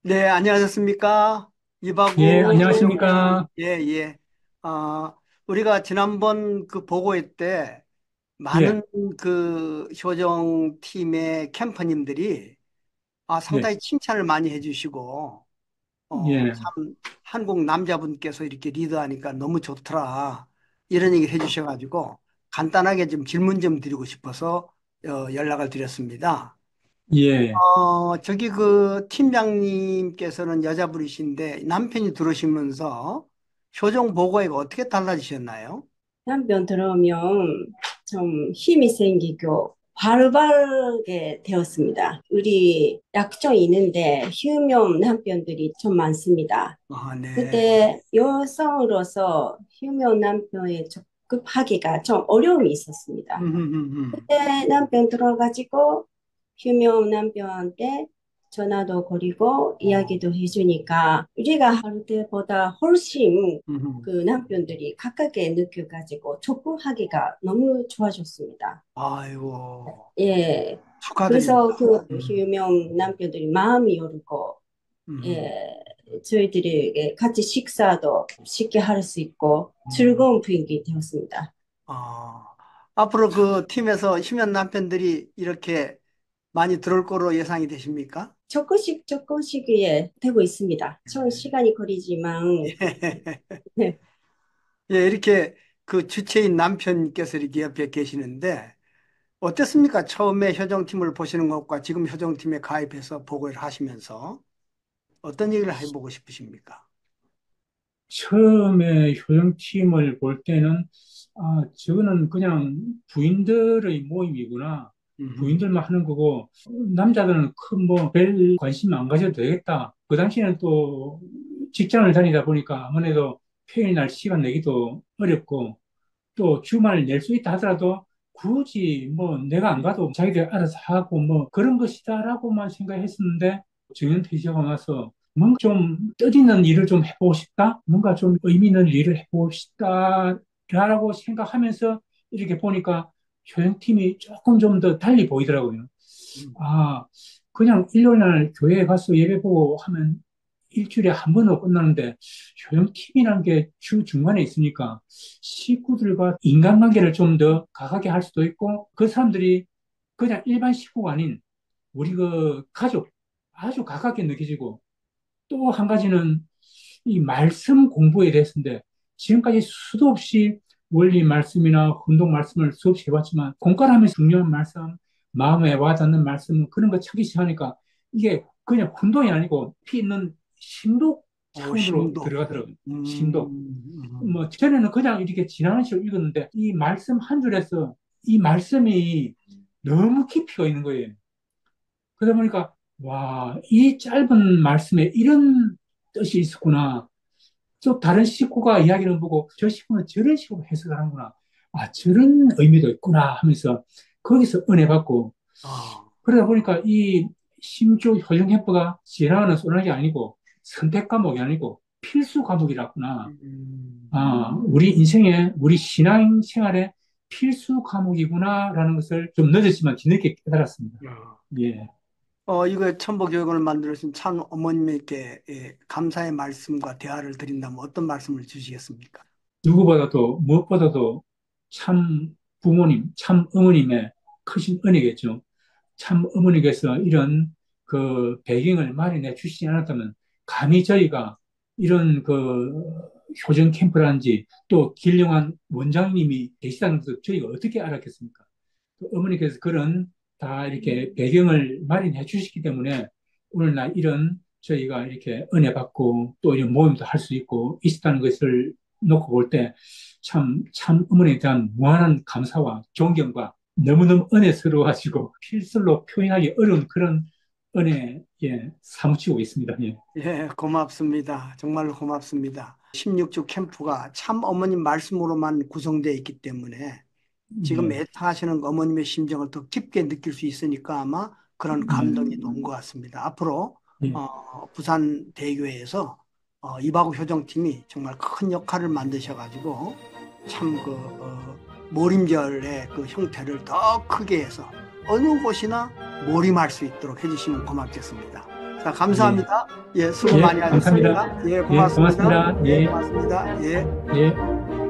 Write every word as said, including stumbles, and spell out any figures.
네, 안녕하셨습니까? 예, 이바구 효정팀. 안녕하십니까? 예, 예. 아, 우리가 지난번 그 보고회 때 예, 많은 그 효정팀의 캠퍼님들이 아, 예, 상당히 칭찬을 많이 해주시고, 어, 예, 참, 한국 남자분께서 이렇게 리드하니까 너무 좋더라. 이런 얘기를 해주셔가지고, 간단하게 좀 질문 좀 드리고 싶어서 어, 연락을 드렸습니다. 예. 어, 저기 그 팀장님께서는 여자분이신데 남편이 들어오시면서 효정 보고회가 어떻게 달라지셨나요? 남편 들어오면 좀 힘이 생기고 바르바르게 되었습니다. 우리 약점이 있는데 휴면 남편들이 좀 많습니다. 아, 네. 그때 여성으로서 휴면 남편에 적급하기가 좀 어려움이 있었습니다. 음, 음, 음. 그때 남편 들어가지고 휴면 남편한테 전화도 걸고 어, 이야기도 해주니까 우리가 할 때보다 훨씬 음, 음. 그 남편들이 가깝게 느껴가지고 촉구하기가 너무 좋아졌습니다. 아이고, 예. 축하드립니다. 그래서 그 음, 휴면 남편들이 마음이 열고 음, 예. 저희들에게 같이 식사도 쉽게 할 수 있고 음. 즐거운 분위기 되었습니다. 아, 앞으로 그 팀에서 희면 남편들이 이렇게 많이 들어올 거로 예상이 되십니까? 조금씩 조금씩 예, 되고 있습니다. 좀 시간이 걸리지만 네. 예, 이렇게 그 주체인 남편께서 이렇게 옆에 계시는데 어땠습니까? 처음에 효정팀을 보시는 것과 지금 효정팀에 가입해서 보고를 하시면서 어떤 얘기를 해보고 싶으십니까? 처음에 효영팀을 볼 때는, 아, 저거는 그냥 부인들의 모임이구나. 음, 부인들만 하는 거고, 남자들은 큰 뭐, 별 관심 안 가져도 되겠다. 그 당시에는 또 직장을 다니다 보니까 아무래도 평일 날 시간 내기도 어렵고, 또 주말 낼 수 있다 하더라도 굳이 뭐 내가 안 가도 자기들 알아서 하고 뭐 그런 것이다라고만 생각했었는데 정년 퇴직하고 나서 뭔가 좀 뜻있는 일을 좀 해보고 싶다? 뭔가 좀 의미 있는 일을 해보고 싶다라고 생각하면서 이렇게 보니까 효영팀이 조금 좀 더 달리 보이더라고요. 음, 아, 그냥 일요일 날 교회에 가서 예배 보고 하면 일주일에 한 번으로 끝나는데 효영팀이라는 게 주 중간에 있으니까 식구들과 인간관계를 좀 더 가깝게 할 수도 있고 그 사람들이 그냥 일반 식구가 아닌 우리 그 가족 아주 가깝게 느껴지고 또 한 가지는 이 말씀 공부에 대해서인데 지금까지 수도 없이 원리 말씀이나 운동 말씀을 수없이 해봤지만 공갈하면서 중요한 말씀, 마음에 와닿는 말씀 그런 거 찾기 시작하니까 이게 그냥 운동이 아니고 피 있는 심도 어, 차원으로 심도. 들어가더라고요. 심도. 음, 음, 뭐 전에는 그냥 이렇게 지나가는 식으로 읽었는데 이 말씀 한 줄에서 이 말씀이 너무 깊이가 있는 거예요. 그러다 보니까 와, 이 짧은 말씀에 이런 뜻이 있었구나. 또 다른 식구가 이야기를 보고 저 식구는 저런 식으로 해석을 하는구나. 아, 저런 의미도 있구나 하면서 거기서 은혜 받고 아, 그러다 보니까 이 심주 효정해퍼가 지나가는 소나기 아니고 선택 과목이 아니고 필수 과목이라구나. 음. 아, 우리 인생에, 우리 신앙 생활에 필수 과목이구나라는 것을 좀 늦었지만 뒤늦게 깨달았습니다. 야. 예. 어, 이거 천복교육을 만들어주신 참 어머님께 예, 감사의 말씀과 대화를 드린다면 어떤 말씀을 주시겠습니까? 누구보다도, 무엇보다도 참 부모님, 참 어머님의 크신 은혜겠죠. 참 어머니께서 이런 그 배경을 마련해 주시지 않았다면 감히 저희가 이런 그 효정 캠프라든지 또 길령한 원장님이 계시다는 것을 저희가 어떻게 알았겠습니까? 그 어머니께서 그런 다 이렇게 배경을 마련해 주시기 때문에 오늘날 이런 저희가 이렇게 은혜 받고 또 이런 모임도 할 수 있고 있었다는 것을 놓고 볼 때 참, 참 어머니에 대한 무한한 감사와 존경과 너무너무 은혜스러워가지고 필설로 표현하기 어려운 그런 은혜에 사무치고 있습니다. 예. 예, 고맙습니다. 정말로 고맙습니다. 십육 주 캠프가 참 어머님 말씀으로만 구성되어 있기 때문에 지금 예. 애타하시는 어머님의 심정을 더 깊게 느낄 수 있으니까 아마 그런 감동이 온 것 같습니다. 앞으로 예. 어, 부산 대교회에서 어, 이바구 효정팀이 정말 큰 역할을 만드셔가지고 참 그 어, 모림절의 그 형태를 더 크게 해서 어느 곳이나 모림할 수 있도록 해주시면 고맙겠습니다. 자, 예, 감사합니다. 예, 수고 예, 많이 감사합니다. 하셨습니다. 예, 예, 고맙습니다. 고맙습니다. 예, 예, 고맙습니다. 예. 예.